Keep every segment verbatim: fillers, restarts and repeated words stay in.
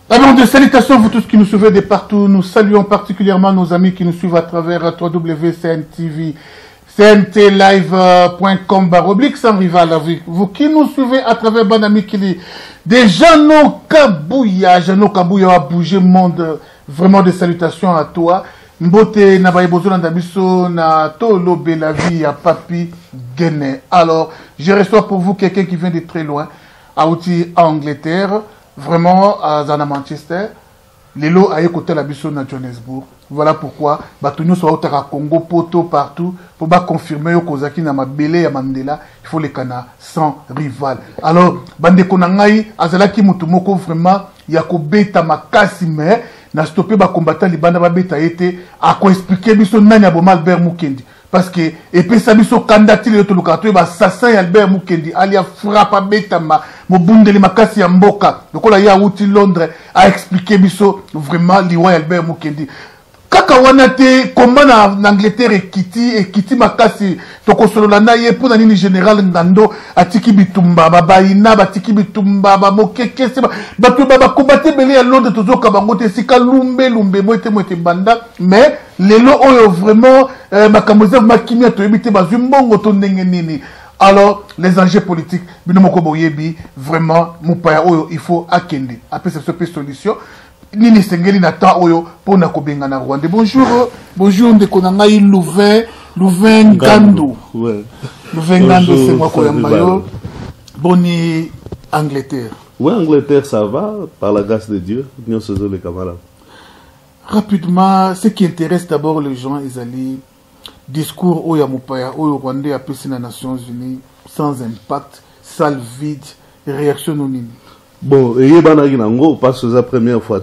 Alors, de salutations à vous tous qui nous suivez de partout. Nous saluons particulièrement nos amis qui nous suivent à travers w w w point c n t v, c n t live point com, baroblique sans rival avec vous qui nous suivez à travers Banami Kili. Déjà, nos kabouyages, nos kabouya a bougé monde. Vraiment des salutations à toi. Mbote na baïbozo na dabiso na tolo belavi à papi Guinée. Alors, je reçois pour vous quelqu'un qui vient de très loin, à outil Angleterre. Vraiment, à Zana Manchester, Lelo a écouté la biso na Johannesburg. Voilà pourquoi, Batunyo soit au Tara Congo, Poto, partout, pour pas confirmer au Kozaki na Mabele à Mandela, il faut les canards sans rival. Alors, Bande Konangai, Azalaki Mutumoko, vraiment, Yako Beta Makasi, mais, n'a stoppé ba combattant Libana Babeta été, à quoi expliquer biso Nanya Boma Albert Mukendi. Parce que, et puis ça biso kandati le tolukato, ba Sassan Albert Mukendi, alia frappa beta ma, mo bundeli makasi ya mboka. Donc là, il y a outil Londres à expliquer biso vraiment l'Iwa Albert Mukendi. Kaka wanate, comment en Angleterre et Kiti, et Kiti makasi, toko sololana ye, pour nani général Ngando, atiki bitumba, babaina, batiki bitumba, bamoke, kese, batu baba kombate belé à Londres, tozo kabangote, sika lumbe, lumbe, moite, moite banda, mais, lelo oyo vraiment, euh, makamboze, makimia, to ebite, bazumbongo, to nenge nini. Alors, les enjeux politiques, binomoko boyebi, vraiment, moupaya oyo, il faut akende. Après, c'est ce solution. Nini Sengeli Nata Oyo pour Nakobenga na Rwanda. Bonjour, bonjour Ndekonangai Louvain, Louvain Gando. Ouais. Louvain Gando, c'est moi Koyambayo. Boni Angleterre. Oui, Angleterre, ça va, par la grâce de Dieu. Nous sommes les camarades. Rapidement, ce qui intéresse d'abord les gens, ils allaient discours Oya Moupaya, Oyo Rwandais appelé les Nations Unies, sans impact, sale vide, réaction non. Bon, et Banagi Nango, parce que c'est la première fois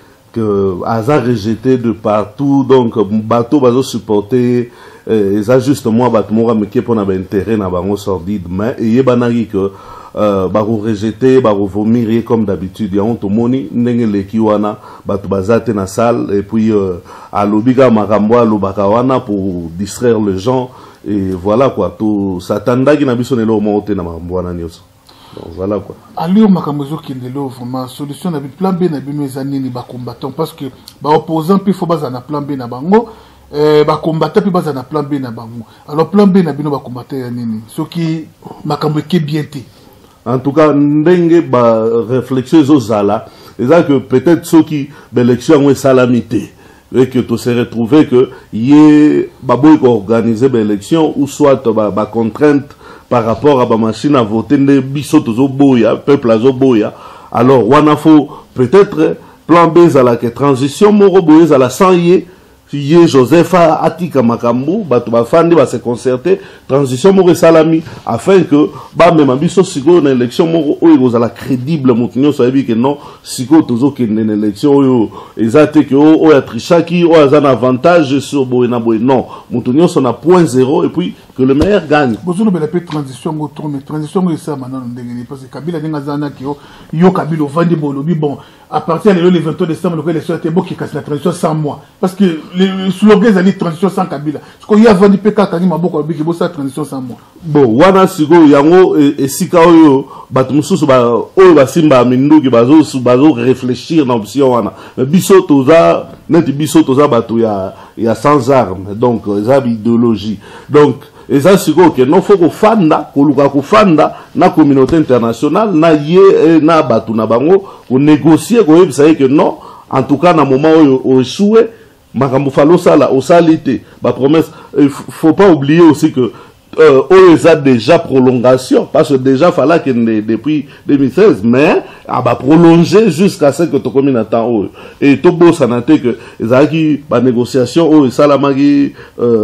que hasard rejeté de partout, donc bateau bateau supporté, et ça justement bateau mora mais qui pour n'avoir intérêt n'a pas sordide, mais et Banagi que baro rejeté, baro vomir comme d'habitude, y a honte moni n'enge le kiwana bateau bazate na salle et puis à l'obiga maramboa l'obakawana pour distraire les gens et voilà quoi, tout satanda qui n'a pas sonné le monte na maramboa na nyos. Donc voilà quoi. Alors, Makamozo Kindelo, vraiment, solution n'a plan B n'a pas mes années ni bas combattants parce que bah opposant puis faut pas en plan B n'a bango, bah combattant puis pas en plan B n'a bango. Alors plan B n'a pas nos combattants nini. Ce qui Makambo qui bien té. En tout cas, n'engue bah réflexion aux zala. Et ça que peut-être ceux qui l'élection ont salamité. Et que tu se retrouvé que y est baboy organiser l'élection ou soit bah contrainte par rapport à la machine à voter des bisotos boya, peuple à boya. Alors, on faut peut-être plan B à la transition, moro boya à la sans yé, yé Joseph Atika Makambu, bah tu vas fandi, va se concerter, transition moro salami, afin que, bah même biso sigo une élection moro oyo à la crédible, moutinho ça veut que non, sigo tozo que une élection oyo, exacte que oyo trichaki, oyo a un avantage sur boya boya non, moutinho son a point zéro et puis que le meilleur gagne. Bonjour, nous avons transition au tour, mais transition c'est ça maintenant, parce que Kabila n'a pas dit que yo Kabila vend bolobi bon. À partir du vingt-deux décembre, le élection était beau qui casse la transition sans moi, parce que le slogan c'est transition sans Kabila. Ce qu'il y a vendu P K Kani Maboko qui bosse la transition sans moi. Bon, wana sigo yango et sika oyo batumususu ba oyo basimba mindu ki bazo bazo réfléchir dans option wana. Mais biso toza net biso toza batu ya ya sans armes, donc ça idéologie. Donc et ça c'est que non faut que fanda koluka ko fanda na communauté internationale na ye na batu na bango ko négocier ko yebisa que non en tout cas na moment où échoué makambo falo sala au salité ba promesse il faut pas oublier aussi que euh, on a déjà prolongation parce que déjà fallait que depuis deux mille seize mais ah bah prolonger jusqu'à ce que tu commune attend et tout beau ça n'a été que ezaki ba négociation au salamagi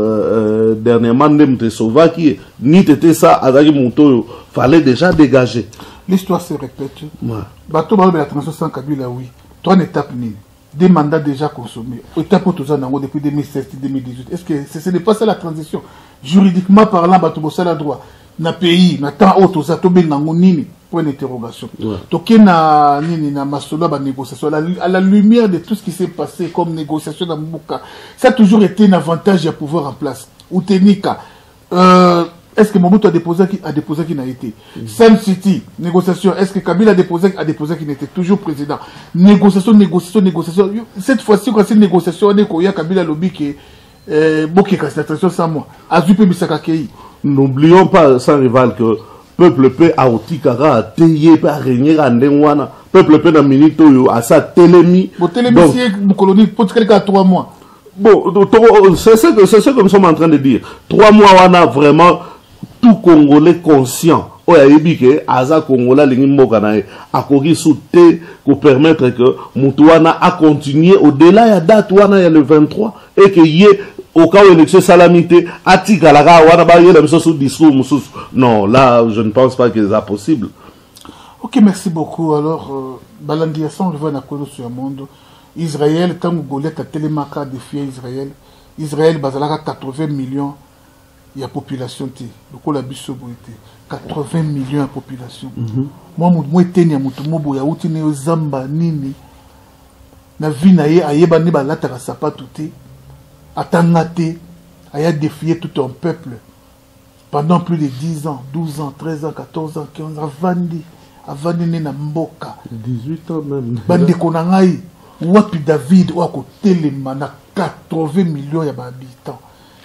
euh, dernièrement ndemte Slovaki ni tété ça azaki monto fallait déjà dégager. L'histoire se répète. Ouais. Bateau ba la transition sans Kabila oui. Trois étapes ni des mandats déjà consommés. Étape pour tous en depuis deux mille seize deux mille dix-huit. Est-ce que ce n'est pas ça la transition? Juridiquement parlant, bateau bossa la droit. Na pays, na temps haut, aux atobé nango nini. Point d'interrogation. Donc, na nini na masolo ba négociation à la lumière de tout ce qui s'est passé comme négociation dans Mbuka. Ça a toujours été un avantage à pouvoir en place. Ou tenika. Euh, est-ce que Mobutu a déposé qui a déposé qui n'a été? Sun City, négociation, est-ce que Kabila a déposé a déposé qui n'était toujours président? Négociation, négociation, négociation. Cette fois-ci, quand c'est une négociation, on est qu'il y a Kabila lobby qui est beaucoup de concentration sans moi. Azupe Bisaka Kei. N'oublions pas, sans rival, que peuple peut à Otikara, à Teye, à régner à Ndengwana, peuple peut dans minute à sa télémie. Bon, télémie, c'est une colonie, pour quelqu'un à trois mois. Bon, c'est ce que c'est ce que nous sommes en train de dire. Trois mois, on a vraiment tout Congolais conscient. Oh, il y a que Aza Congolais l'ingimokanae a corrigé sous thé pour permettre que Moutouana a continué au-delà de la date où on a le vingt-trois et que y ait au cas où l'élection salamité a tigalaga ou on a baillé la mission sous discours. Non, là, je ne pense pas que c'est possible. Ok, merci beaucoup. Alors, euh, Balandiason, on va dans sur le monde. Israël, tant que Golette a télémarqué défier Israël, Israël, Bazalaka quatre-vingts millions. Il y a population t le la biso boité quatre-vingts millions de population. Moi moi tenia mutu mobo ya uti ne zamba nini na vie na ye ayeba ne balata ka sapato te atanga te aya défier tout un peuple pendant plus de dix ans, douze ans, treize ans, quatorze ans, quinze ans avandi avandi ne na mboka dix-huit ans même bande konangai wapi David wa ko telema na quatre-vingts millions ya habitants.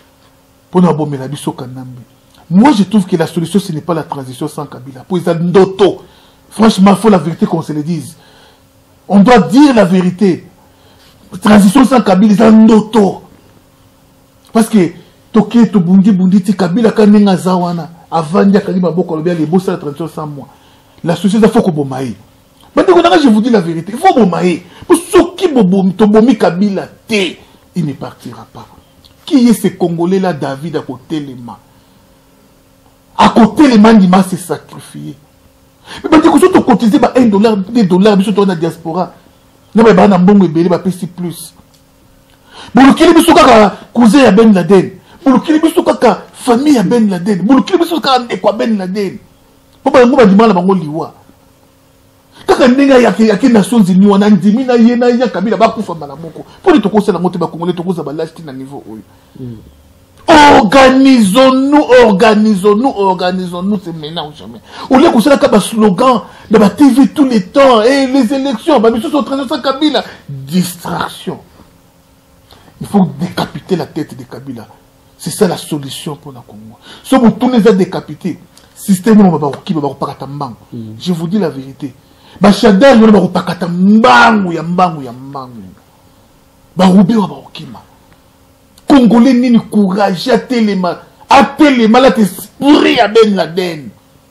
Moi, je trouve que la solution, ce n'est pas la transition sans Kabila. Pour les Ndoto, franchement, il faut la vérité qu'on se le dise. On doit dire la vérité. Transition sans Kabila, c'est Ndoto. Parce que, Toké, Tobundi, Bundi, Kabila, Kanenga, Zawana, avant de Kalima, Boko, les beaux la transition sans moi. La solution, il faut qu'on bomaye. Maintenant, je vous dis la vérité. Il faut bomaye. Pour ceux qui bomi Kabila, il ne partira pas. Qui est ce Congolais-là, David, à côté les mains? À côté les mains, il m'a s'est sacrifié. Mais parce que si tu cotises un dollar, des dollars, mais si tu es dans la diaspora, tu vas avoir un bon bébé, tu vas payer plus. Pour le qu'il y ait cousin à Ben Laden, pour le qu'il y ait famille à Ben Laden, pour le qu'il y ait Ben Laden. Pour le qu'il y ait mal à Mangoliwa. Quand il y a des Nations Unies, on a dit qu'il y a des gens qui ont fait pour les Tokos, la montée de Congolais, Tokos, à l'acheter à niveau. Organisons-nous, organisons-nous, organisons-nous, c'est maintenant ou jamais. Au lieu que ça, un slogan de la T V tous les temps, et les élections, bah, mais ce sont transition Kabila. Distraction. Il faut décapiter la tête de Kabila. C'est ça la solution pour la Congo. Si vous tous les a décapités, système, je vous dis la vérité. Bachadar yona bakopakata mbangu ya mbangu ya mbangu barubi wa bakokima Congolais nini courage atelema atelema la esprit ya Ben Laden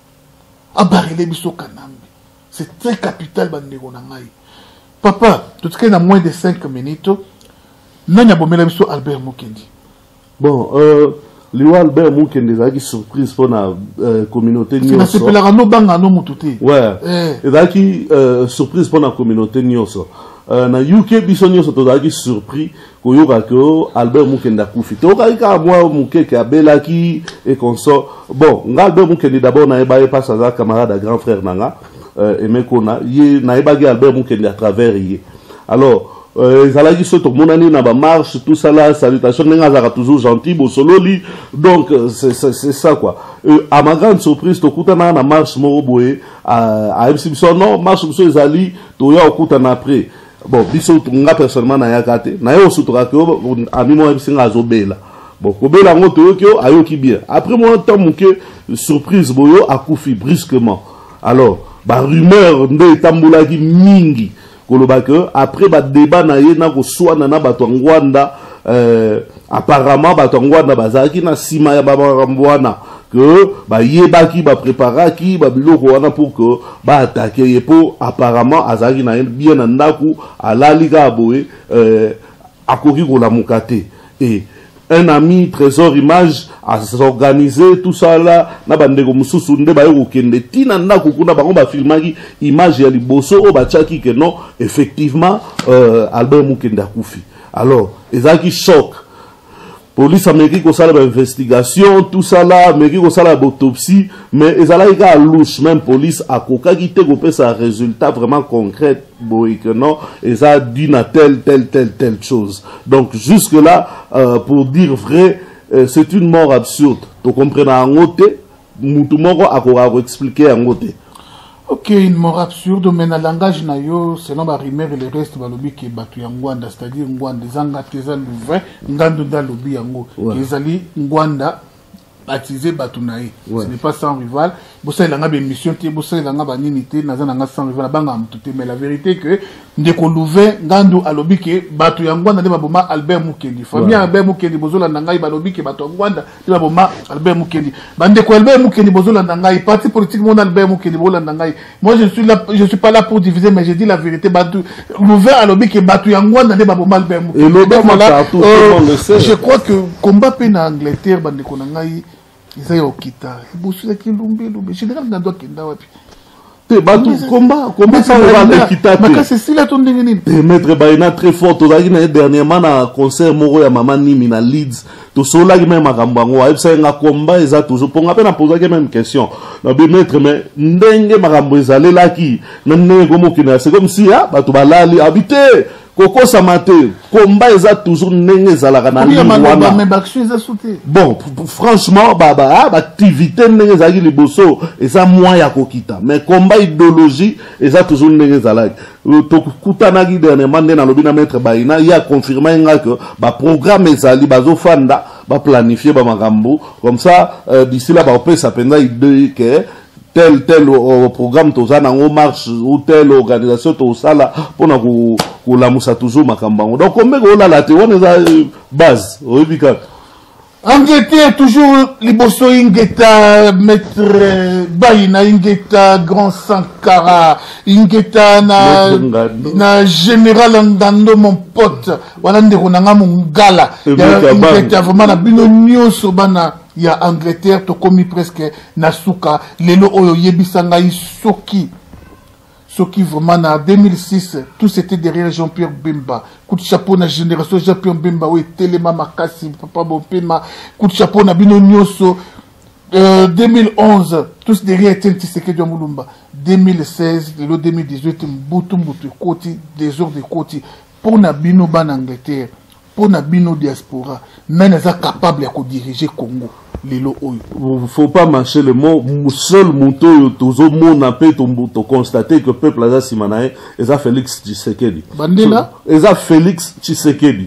abarele biso kanambe c'est très capital bandeko na ngai papa tout cas na moins de cinq minutes nanya bomela biso Albert Mukendi. Bon euh Liwa Albert Mukendi a surprise pour la euh, communauté nyonso. C'est la no banga no mututé. Ouais. Et là qui surprise pour la communauté nyonso. Euh, na U K biso nyonso to daki surpris ko yoka ko Albert Mukendi akufi. To ka ka moi Mukeke abelaki et consort. Bon, nga Albert Mukendi d'abord na eba pas sa camarade grand frère nanga euh Aimé Kona, yé na eba Albert Mukendi à travers yé. Alors ils allaient sur tout le monde na ba marche tout ça là salutation n'engazara toujours gentil bo solo li donc c'est c'est ça quoi euh, à ma grande surprise to kutana na marche moroboé à à M C Bison non marche biso ezali to ya okutana après bon biso nga personnellement na yakate na yo sutura ko ami mo M C ngazobela bon kobela ngoto yo ayoki bien après moi temps muke surprise boyo akufi brusquement alors ba rumeur nde tambulaki mingi après le débat na ye na ko swana na bato ngwanda euh apparemment bato ngwanda bazaki na sima ya baba ngwana que ba yebaki ba préparaki ba biloko wana pour que ba attaquer ye po apparemment azaki na bien na ndaku alali ka boye euh akoki ko la mukate et un ami Trésor Image a organisé tout ça là na bandeko mususu nde ba yo kende tina na kokuna bango ba filmaki image ya liboso o ba tchaki que non effectivement euh, Albert Mukendi akufi. Alors ezaki choc. Police américaine ko sala ba investigation tout ça là américaine ko sala ba autopsie mais ezala ika louche même police akokaki te ko pesa résultat vraiment concret boy que non et ça dit na telle telle telle telle chose. Donc jusque là euh, pour dire vrai euh, c'est une mort absurde. Tu comprends en côté, mutu moko akora expliquer en côté. Ok, une mort absurde, mais dans le langage nayo, selon ma rumeur et le reste, balobi qui est battu en Ngwanda, c'est-à-dire Ngwanda, zanga teza louvain, ngando da lobi yango, ezali Ngwanda, baptisé Batunaï. Ce n'est pas sans rival. Bossa il a une mission, bossa il a une banité, n'a pas sans rival, banga mutute. Mais la vérité est que ndeko louvain, ngando alobi ke batu yangwanda de baboma Albert Mukendi. Famille Albert Mukendi bozola nangai balobi ke batu yangwanda de baboma Albert Mukendi. Bandeko Albert Mukendi bozola nangai, parti politique mon Albert Mukendi bozola nangai. Moi je suis là, je suis pas là pour diviser, mais je dis la vérité. Batu louvain alobi ke batu yangwanda de baboma Albert Mukendi. Et l'autre voilà, je crois que combat pe na Angleterre bandeko nangai. Ils ont quitté. Ils ont quitté. Général n'a pas quitté. Te batu combat combat ça va le quitter. Mais c'est si la tonne de maître Baina très fort. Tu as dit dernièrement na concert moro ya maman Nimi na Leeds. Tu so là même makambango. Et ça un combat ils a toujours. Pour ngape na poser même question. Na be maître mais ndenge makambo ezale là qui. Nne gomo kina. C'est comme si ah batu balali habiter. Koko Samate, combat eza toujours nenge zalaka na lingwana. Bon, franchement, baba, ba activité nenge zaki liboso, eza moya kokita. Mais combat idéologie, eza toujours nenge zalaka. To kutana gi dernièrement na lobi na maître Baina, il a confirmé nga que ba programme ezali bazo fanda, ba planifier ba makambo. Comme ça, euh, d'ici là ba opesa penda idée que tel tel euh, programme tozana en marche ou telle organisation tozala pour na ko ko la musa toujours makambango. Donc on met la la te on est base oui bika. Angleterre toujours liboso ingeta maître Baina ingeta grand Sankara ingeta na na général Ngando mon pote wala ndeko nanga mungala ingeta vraiment na bino nyoso bana ya Angleterre to komi presque nasuka lelo oyo yebisanga isoki soki vraiment na deux mille six tout c'était derrière Jean-Pierre Bemba coup de chapeau na génération Jean-Pierre Bemba oui telema makasi papa bopema coup de chapeau na bino nyoso euh, deux mille onze tous derrière Tshisekedi de Mulumba deux mille seize le deux mille dix-huit mbutu mbutu koti désordre de koti pour na bino ban Angleterre pour na bino diaspora mais n'est capable de diriger Congo. Il ne faut pas marcher le mot. Seul mouton, tout le monde a pu constater que le peuple a simanaé, et ça Félix Tshisekedi. Bandela? Et ça Félix Tshisekedi.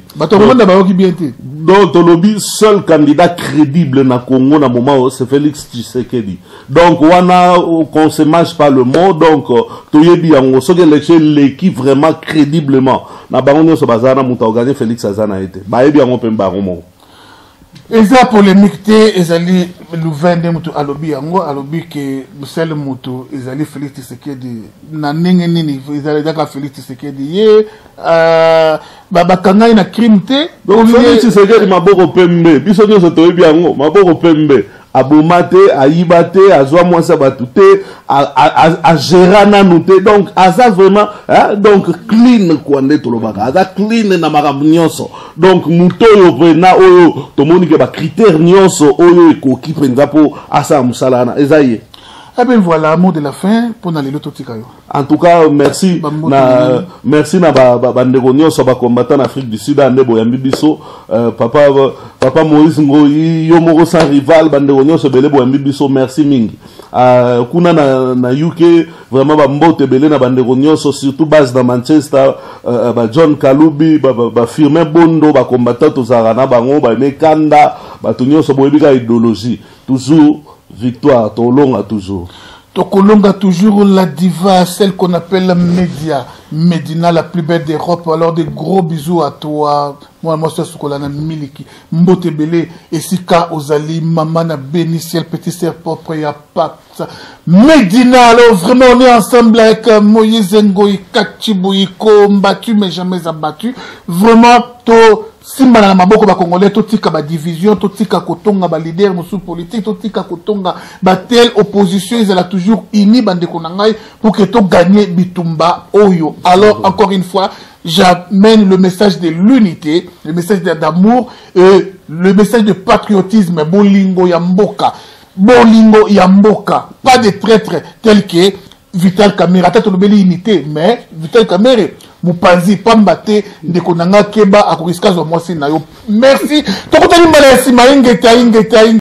Donc, le lobby, seul candidat crédible dans le Congo, dans moment, c'est Félix Tshisekedi. Donc, on a, qu'on se marche pas le mot, donc, tout y est bien, on sait que l'équipe vraiment crédiblement. Na baronne se bazana, mouton gagné Félix Azana été. Bah, et bien, on peut baron. Et ça polémique te ezali Louvain de mutu alobi yango alobi ke musel mutu ezali Félix Tshisekedi na ndenge nini ezali daka Félix Tshisekedi ye euh baba kangai na crime te donc Félix Tshisekedi maboko pembe biso nyo toyebi yango maboko pembe abomate aibate azwa mwasa batute a gérer nanu te donc aza vraiment hein, donc clean kwa ndeto lobaka aza clean na makambo nyonso donc muto yo vena oyo tomoni ke ba critère nyonso oyo ekoki penza po asa musala na ezaye. Eh bien voilà, mot de la fin pour n'aller l'autre tikayo. En tout cas, merci na merci na ba ba bandeko nyonso ba combattant en Afrique du Sud ande boyambi biso papa papa Moïse Ngoyi yo moko sans rival bandeko nyonso bele boyambi biso merci mingi. Euh kuna na na U K vraiment ba mbote bele na bandeko nyonso surtout base dans Manchester euh, ba John Kalubi ba ba, ba Firmin Bondo ba combattant tozara na bango ba mekanda ba nyonso boyebi ka idéologie toujours victoire, Tolonga toujours. Tokolonga toujours la diva, celle qu'on appelle la média. Medina, la plus belle d'Europe. Alors des gros bisous à toi. Moi, moi, c'est ce qu'on a miliki. Mbote Bele, Esika Ozali, Mamana Béniciel, petit sœur propre, ya pas. Medina, alors vraiment, on est ensemble avec Moïse Ngoï, Kachiboui, combattu, mais jamais abattu. Vraiment, to. Simba na maboko ba congolais to tika ba division to tika kotonga ba leader musu politique to tika kotonga ba telle opposition ils ont toujours uni bande konangai pour que to gagner bitumba oyo. Alors encore une fois j'amène le message de l'unité, le message d'amour et le message de patriotisme bolingo ya mboka. Bolingo ya mboka, pas de traîtres tels que Vital Kamerhe, tata lobeli unité mais Vital Kamerhe Mupanzi pamba te ndeko nanga keba akokiska zo mwasi na yo. Merci. Tokotali mbala ya sima ingeta ingeta